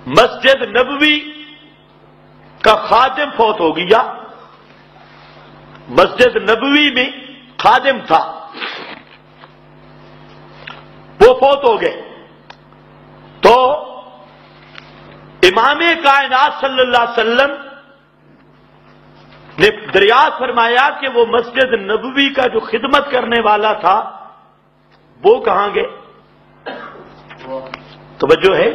مسجد نبوی کا خادم فوت ہو گیا. مسجد نبوی میں خادم تھا، وہ فوت ہو گئے. تو امام کائنات صلی اللہ علیہ وسلم نے دریافت فرمایا کہ وہ مسجد نبوی کا جو خدمت کرنے والا تھا وہ کہاں گئے؟ توجہ ہے؟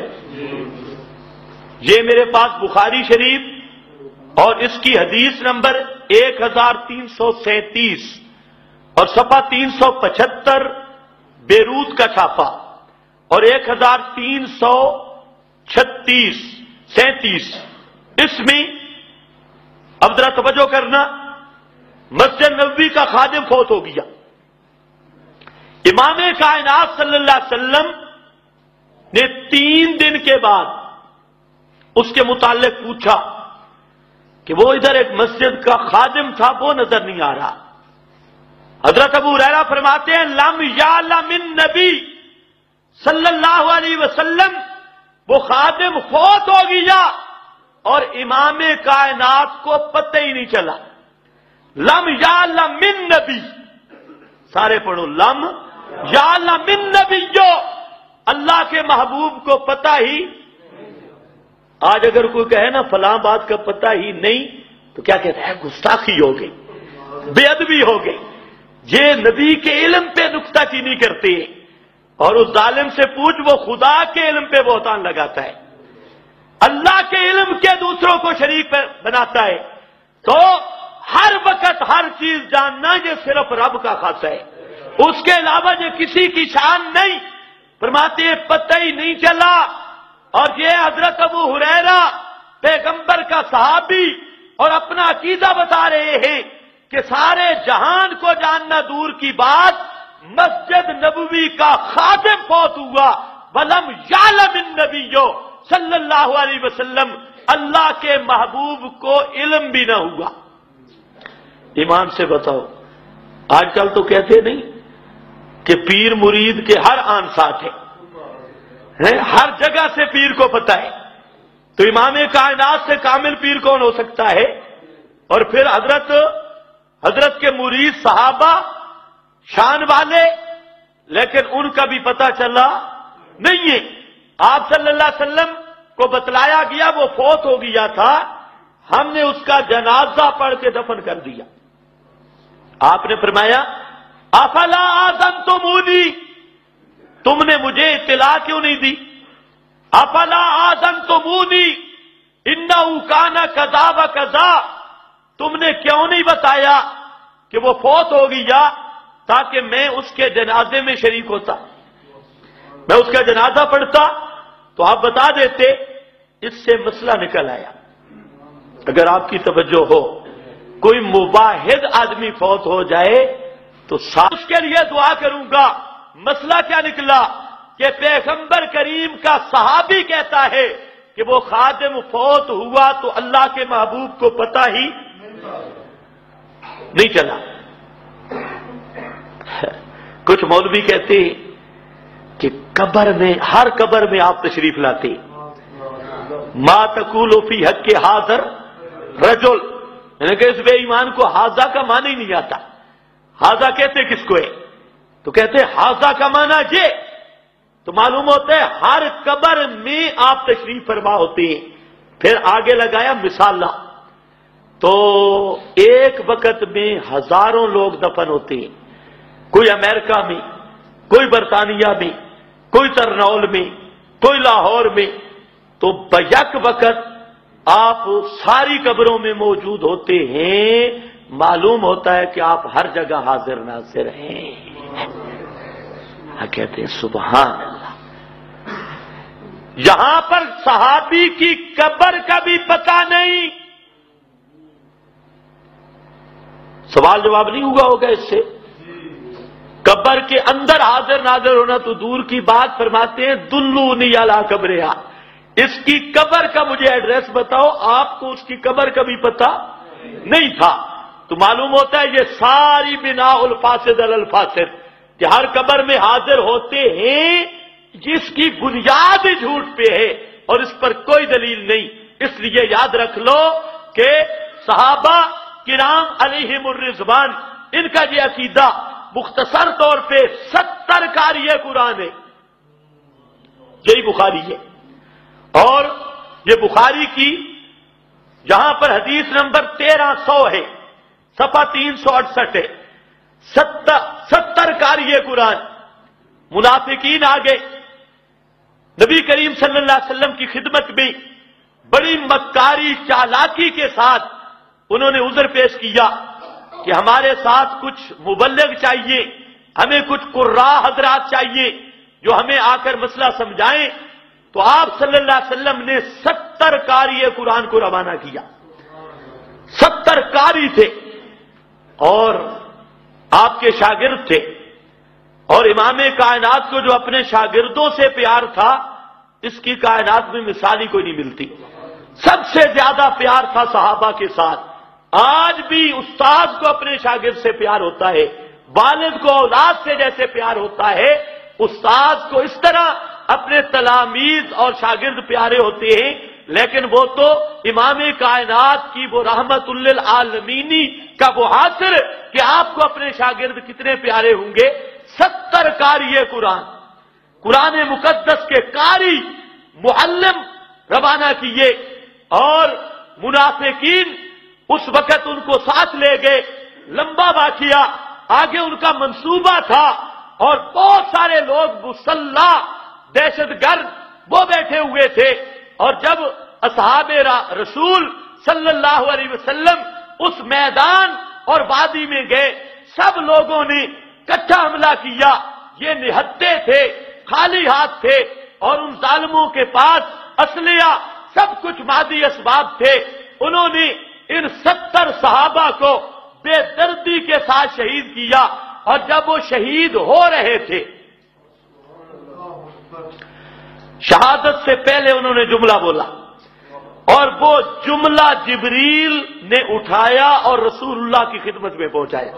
یہ میرے پاس بخاری شریف اور اس کی حدیث نمبر 1337 اور صفحہ 375 بیروت کا چھاپا اور 1337 اس میں اب ذرا توجہ کرنا، مسجد نبوی کا خادم فوت ہو گیا. امام کائنات صلی اللہ علیہ وسلم نے 3 دن کے بعد اس کے متعلق پوچھا کہ وہ ادھر ایک مسجد کا خادم تھا، وہ نظر نہیں آ رہا. حضرت ابو ہریرہ فرماتے ہیں لم یعلم النبی صلی اللہ علیہ وسلم، وہ خادم فوت ہو گیا اور امام کائنات کو پتہ ہی نہیں چلا. لم یعلم النبی، سارے پڑھو، لم یعلم النبی، جو اللہ کے محبوب کو پتہ ہی. آج اگر کوئی کہے نا فلاں بات کا پتہ ہی نہیں تو کیا کہتا ہے؟ گستاخی ہو گئی، بے ادبی ہو گئی. یہ نبی کے علم پہ نکتہ چینی کرتے ہیں، اور اس ظالم سے پوچھ وہ خدا کے علم پہ بہتان لگاتا ہے، اللہ کے علم کے دوسروں کو شریک بناتا ہے. تو ہر وقت ہر چیز جاننا یہ صرف رب کا خاصہ ہے، اس کے علاوہ یہ کسی کی شان نہیں. فرماتے ہیں پتہ ہی نہیں چلا. اور یہ حضرت ابو ہریرہ پیغمبر کا صحابی اور اپنا عقیدہ بتا رہے ہیں کہ سارے جہان کو جاننا دور کی بات، مسجد نبوی کا خادم فوت ہوا. ولم یعلم النبی صلی اللہ علیہ وسلم، اللہ کے محبوب کو علم بھی نہ ہوا. ایمان سے بتاؤ، آج کل تو کہتے نہیں کہ پیر مرید کے ہر آن ساتھ ہے، ہر جگہ سے پیر کو پتہ ہے. تو امام کائنات سے کامل پیر کون ہو سکتا ہے؟ اور پھر حضرت کے مرید صحابہ شان والے، لیکن ان کا بھی پتہ چلا نہیں ہے. آپ صلی اللہ علیہ وسلم کو بتلایا گیا وہ فوت ہو گیا تھا، ہم نے اس کا جنازہ پڑھ کے دفن کر دیا. آپ نے فرمایا افلا آذنتمونی، تم نے مجھے اطلاع کیوں نہیں دی؟ افلا آذنتمونی انہ کان کذا و کذا، تم نے کیوں نہیں بتایا کہ وہ فوت ہو گیا تاکہ میں اس کے جنازے میں شریک ہوتا، میں اس کا جنازہ پڑھتا تو آپ بتا دیتے. اس سے مسئلہ نکل آیا. اگر آپ کی توجہ ہو، کوئی مباحد آدمی فوت ہو جائے تو اس کے لیے دعا کروں گا. مسئلہ کیا نکلا کہ پیغمبر کریم کا صحابی کہتا ہے کہ وہ خادم فوت ہوا تو اللہ کے محبوب کو پتہ ہی نہیں چلا. کچھ مولوی کہتے ہیں کہ قبر میں، ہر قبر میں آپ تشریف لاتے. ما تقول فی حق حاضر رجل، یعنی کہ اس بے ایمان کو حاضہ کا معنی ہی نہیں آتا. حاضہ کہتے کس کو ہے؟ تو کہتے حاضہ کا معنی یہ. تو معلوم ہوتا ہے ہر قبر میں آپ تشریف فرما ہوتے ہیں. پھر آگے لگایا مثالہ، تو ایک وقت میں ہزاروں لوگ دفن ہوتے ہیں، کوئی امریکہ میں، کوئی برطانیہ میں، کوئی ترنول میں، کوئی لاہور میں. تو بیک وقت آپ ساری قبروں میں موجود ہوتے ہیں. معلوم ہوتا ہے کہ آپ ہر جگہ حاضر ناظر ہیں. کہتے ہیں سبحان اللہ. یہاں پر صحابی کی قبر کا بھی پتہ نہیں. سوال جواب نہیں ہوا ہوگا اس سے؟ قبر کے اندر حاضر ناظر ہونا تو دور کی بات. فرماتے ہیں دلونی علی قبرہا، اس کی قبر کا مجھے ایڈریس بتاؤ. آپ کو اس کی قبر کا بھی پتہ نہیں تھا. تو معلوم ہوتا ہے یہ ساری بنا الفاسد الفاسد کہ ہر قبر میں حاضر ہوتے ہیں جس کی بنیاد جھوٹ پہ ہے اور اس پر کوئی دلیل نہیں۔ اس لیے یاد رکھ لو کہ صحابہ کرام علیہم الرضوان ان کا یہ عقیدہ مختصر طور پہ 70 قاری قرآن ہے، یہی بخاری ہے۔ اور یہ بخاری کی جہاں پر حدیث نمبر 1300 ہے، صفحہ 368 ہے، 70 قاری قرآن۔ منافقین آگے نبی کریم صلی اللہ علیہ وسلم کی خدمت میں بڑی مکاری چالاکی کے ساتھ انہوں نے عذر پیش کیا کہ ہمارے ساتھ کچھ مبلغ چاہیے، ہمیں کچھ قراء حضرات چاہیے جو ہمیں آ کر مسئلہ سمجھائیں۔ تو آپ صلی اللہ علیہ وسلم نے 70 قاری قرآن کو روانہ کیا۔ 70 قاری تھے اور آپ کے شاگرد تھے، اور امام کائنات کو جو اپنے شاگردوں سے پیار تھا اس کی کائنات میں مثال ہی کوئی نہیں ملتی۔ سب سے زیادہ پیار تھا صحابہ کے ساتھ۔ آج بھی استاد کو اپنے شاگرد سے پیار ہوتا ہے، والد کو اولاد سے جیسے پیار ہوتا ہے، استاد کو اس طرح اپنے تلامید اور شاگرد پیارے ہوتے ہیں۔ لیکن وہ تو امام کائنات کی وہ رحمت للعالمینی کا وہ حاصل کہ آپ کو اپنے شاگرد کتنے پیارے ہوں گے۔ 70 قاری قرآن، قرآن مقدس کے قاری معلم روانہ کیے، اور منافقین اس وقت ان کو ساتھ لے گئے۔ لمبا واقعہ، آگے ان کا منصوبہ تھا، اور بہت سارے لوگ مسلح دہشت گرد وہ بیٹھے ہوئے تھے۔ اور جب اصحاب رسول صلی اللہ علیہ وسلم اس میدان اور وادی میں گئے، سب لوگوں نے کٹھا حملہ کیا۔ یہ نہتے تھے، خالی ہاتھ تھے، اور ان ظالموں کے پاس اسلحہ سب کچھ مادی اسباب تھے۔ انہوں نے ان 70 صحابہ کو بے دردی کے ساتھ شہید کیا، اور جب وہ شہید ہو رہے تھے شہادت سے پہلے انہوں نے جملہ بولا، اور وہ جملہ جبریل نے اٹھایا اور رسول اللہ کی خدمت میں پہنچایا۔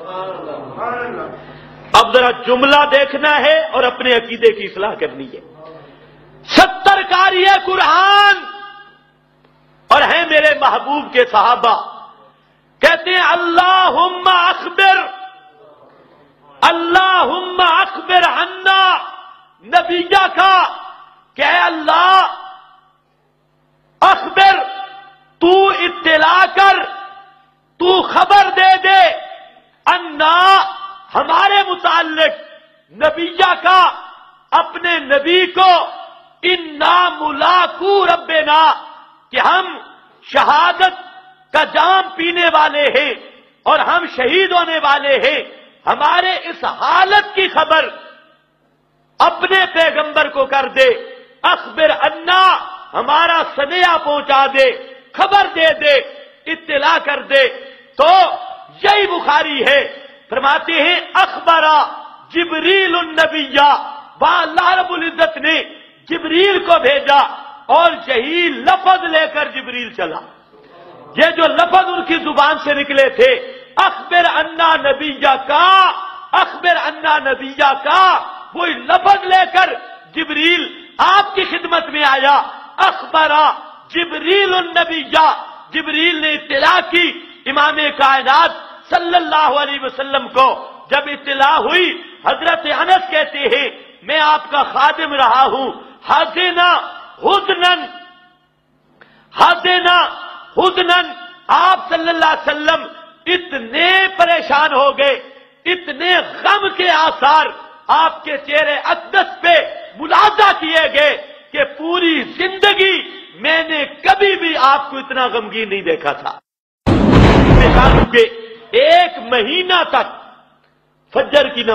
اب ذرا جملہ دیکھنا ہے اور اپنے عقیدے کی اصلاح کرنی ہے۔ 70 قاری قرآن اور ہیں میرے محبوب کے صحابہ، کہتے ہیں اللہم اخبر عنا نبیہ کا، کہ اے اللہ اخبر، تو اطلاع کر، تو خبر دے دے، انا ہمارے متعلق، نبیہ کا اپنے نبی کو، انا ملاقو ربنا کہ ہم شہادت کا جام پینے والے ہیں اور ہم شہید ہونے والے ہیں۔ ہمارے اس حالت کی خبر اپنے پیغمبر کو کر دے، اخبر انا ہمارا سنیہ پہنچا دے، خبر دے دے، اطلاع کر دے۔ تو یہی بخاری ہے، فرماتے ہیں اخبرا جبریل النبیہ، وہاں اللہ رب العزت نے جبریل کو بھیجا، اور یہی لفظ لے کر جبریل چلا۔ یہ جو لفظ ان کی زبان سے نکلے تھے، اخبر انا نبیہ کا، اخبر انا نبیہ کا، وہی لفظ لے کر جبریل آپ کی خدمت میں آیا۔ اخبرا جبریل النبیہ، جبریل نے اطلاع کی امام کائنات صلی اللہ علیہ وسلم کو۔ جب اطلاع ہوئی، حضرت انس کہتے ہیں میں آپ کا خادم رہا ہوں، حزنا حزنن، آپ صلی اللہ علیہ وسلم اتنے پریشان ہو گئے، اتنے غم کے آثار آپ کے چہرے اقدس پہ ملاحظہ کیے گئے کہ پوری زندگی میں نے کبھی بھی آپ کو اتنا غمگین نہیں دیکھا تھا۔ ایک مہینہ تک فجر کی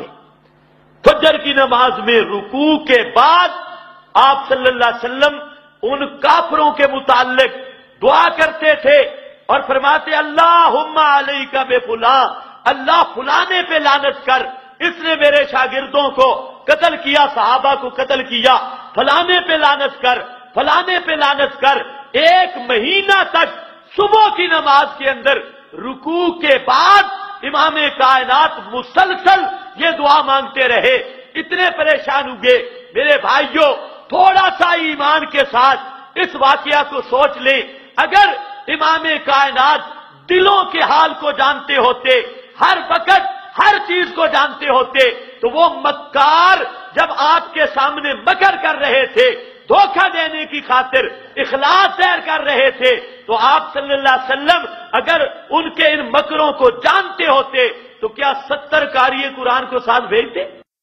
نماز میں رکوع کے بعد آپ صلی اللہ علیہ وسلم ان کافروں کے متعلق دعا کرتے تھے اور فرماتے اللہم علیک بفلاں، اللہ فلانے پہ لعنت کر، اس نے میرے شاگردوں کو قتل کیا، صحابہ کو قتل کیا، فلانے پہ لعنت کر، فلانے پہ لعنت کر۔ ایک مہینہ تک صبح کی نماز کے اندر رکوع کے بعد امام کائنات مسلسل یہ دعا مانگتے رہے، اتنے پریشان ہوئے۔ میرے بھائیوں، تھوڑا سا ایمان کے ساتھ اس واقعہ کو سوچ لیں، اگر امام کائنات دلوں کے حال کو جانتے ہوتے، ہر وقت ہر چیز کو جانتے ہوتے، تو وہ مکار جب آپ کے سامنے مکر کر رہے تھے، دھوکہ دینے کی خاطر اخلاص ظاہر کر رہے تھے، تو آپ صلی اللہ علیہ وسلم اگر ان کے ان مکروں کو جانتے ہوتے تو کیا 70 قاری قرآن کو ساتھ بھیجتے؟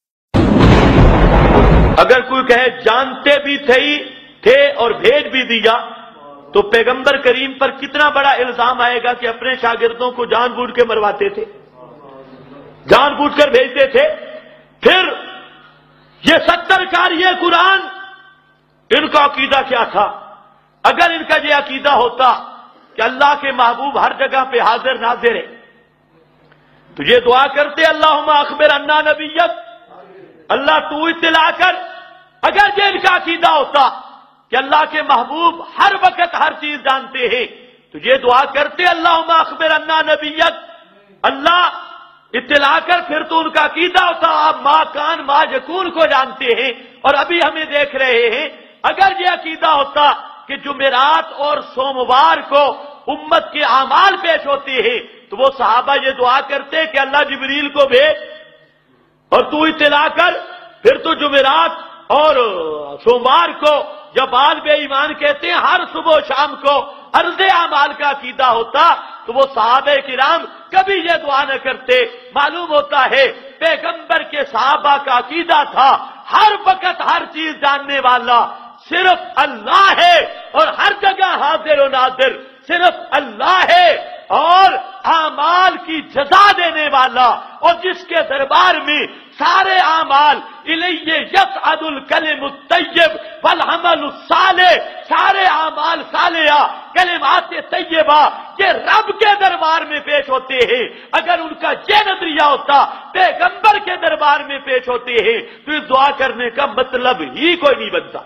اگر کوئی کہے جانتے بھی تھے اور بھیج بھی دیا، تو پیغمبر کریم پر کتنا بڑا الزام آئے گا کہ اپنے شاگردوں کو جان بوجھ کے مرواتے تھے، جان بوجھ کر بھیجتے تھے۔ پھر یہ 70 قاری قرآن، ان کا عقیدہ کیا تھا؟ اگر ان کا یہ عقیدہ ہوتا کہ اللہ کے محبوب ہر جگہ پہ حاضر ناظر ہے، تو یہ دعا کرتے اللہم اخبر عنا نبیک، اللہ تو اطلاع کر۔ اگر یہ ان کا عقیدہ ہوتا کہ اللہ کے محبوب ہر وقت ہر چیز جانتے ہیں، تو یہ دعا کرتے اللہم اخبر عنا نبیک، اللہ اطلاع کر۔ پھر تو ان کا عقیدہ ہوتا آپ ما کان ما یکون کو جانتے ہیں اور ابھی ہمیں دیکھ رہے ہیں۔ اگر یہ عقیدہ ہوتا کہ جمعرات اور سوموار کو امت کے اعمال پیش ہوتے ہیں، تو وہ صحابہ یہ دعا کرتے کہ اللہ جبریل کو بھیج اور تو اطلاع کر۔ پھر تو جمعرات اور سوموار کو جب بعض بے ایمان کہتے ہیں ہر صبح و شام کو عرض اعمال کا عقیدہ ہوتا، تو وہ صحابہ کرام کبھی یہ دعا نہ کرتے۔ معلوم ہوتا ہے پیغمبر کے صحابہ کا عقیدہ تھا ہر وقت ہر چیز جاننے والا صرف اللہ ہے، اور ہر جگہ حاضر و ناظر صرف اللہ ہے، اور اعمال کی جزا دینے والا، اور جس کے دربار میں سارے اعمال الیہ یصعد الکلم الطیب والعمل الصالح، سارے اعمال صالحہ کلمات طیبہ یہ رب کے دربار میں پیش ہوتے ہیں۔ اگر ان کا یہ نظریہ ہوتا پیغمبر کے دربار میں پیش ہوتے ہیں، تو اس دعا کرنے کا مطلب ہی کوئی نہیں بنتا۔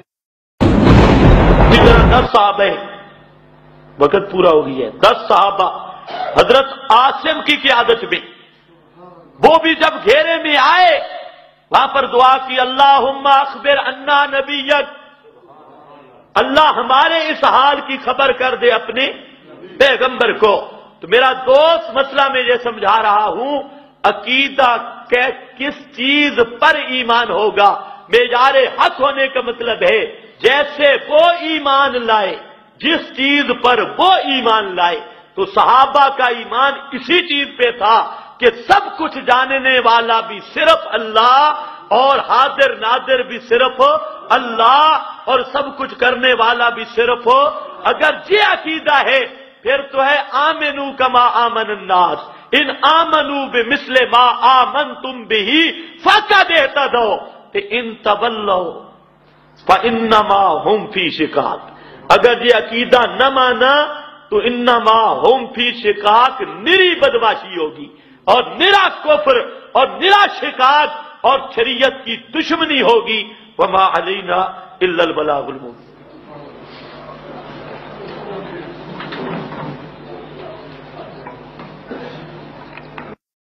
10 صحابہ ہیں، وقت پورا ہو گیا ہے۔ 10 صحابہ حضرت عاصم کی قیادت میں، وہ بھی جب گھیرے میں آئے وہاں پر دعا کی اللہم اخبر عنا نبیک، اللہ ہمارے اس حال کی خبر کر دے اپنے پیغمبر کو۔ تو میرا دوست مسئلہ میں یہ سمجھا رہا ہوں، عقیدہ کس چیز پر ایمان ہوگا، معیار حق ہونے کا مطلب ہے جیسے وہ ایمان لائے جس چیز پر وہ ایمان لائے، تو صحابہ کا ایمان اسی چیز پہ تھا کہ سب کچھ جاننے والا بھی صرف اللہ، اور حاضر ناظر بھی صرف اللہ، اور سب کچھ کرنے والا بھی صرف۔ اگر یہ عقیدہ ہے پھر تو ہے آمنو کما آمن الناس ان آمنو بمثل ما آمنتم بہ فقد اہتدوا ان تولوا فانما هم فی شقاق۔ اگر یہ عقیدہ نہ مانا تو انما هم فی شقاق، نری بدماشی ہوگی اور نرا کفر اور نرا شقاق اور شریعت کی دشمنی ہوگی۔ وما علینا الا البلاغ المبین۔